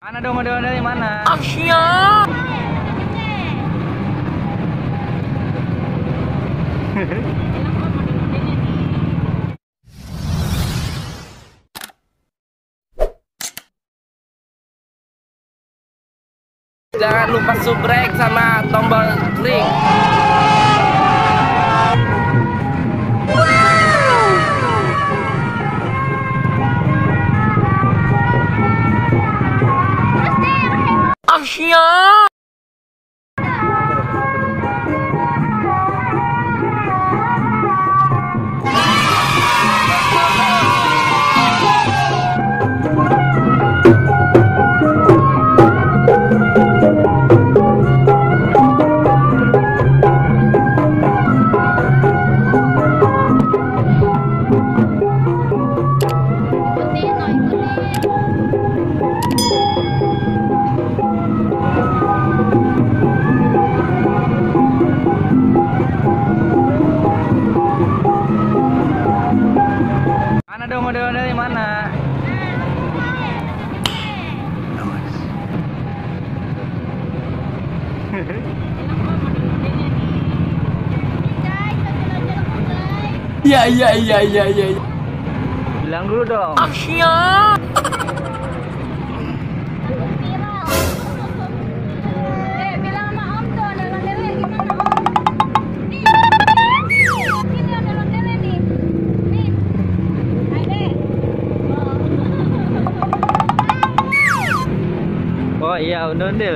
Mana dong model-model dari mana? Asia. Jangan lupa subrek sama tombol klik. Asia. Mana dong model-model dari mana? Iya. Bilang dulu dong. Asia. Bilang sama Om tuh, ondel-ondelnya gimana Om? Nih, ini ondel-ondelnya nih. Nih, ada. Oh iya, ondel-ondel.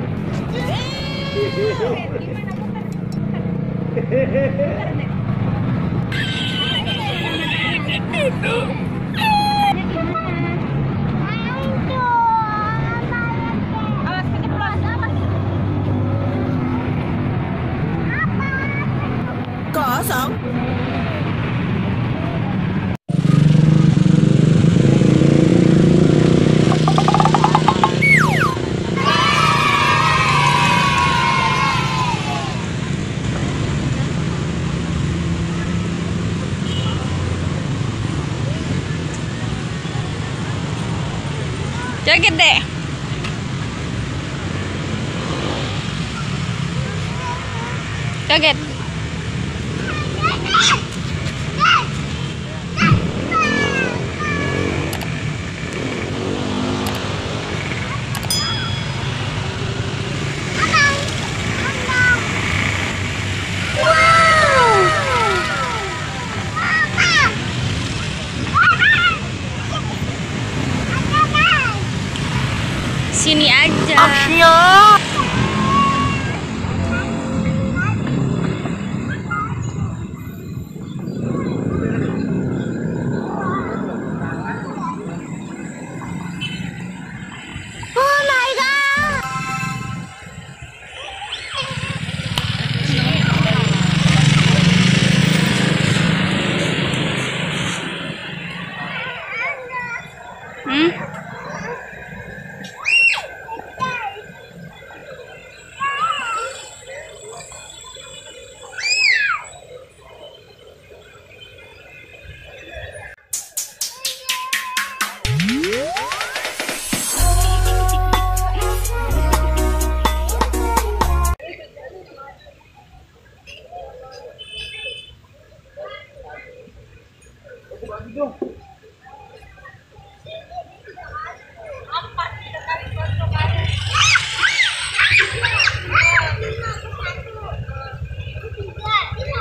Kosong. Joget deh. Joget. Sini aja. Asia. Oh my god.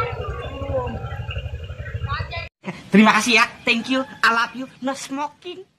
Terima kasih ya. Thank you. I love you. No smoking.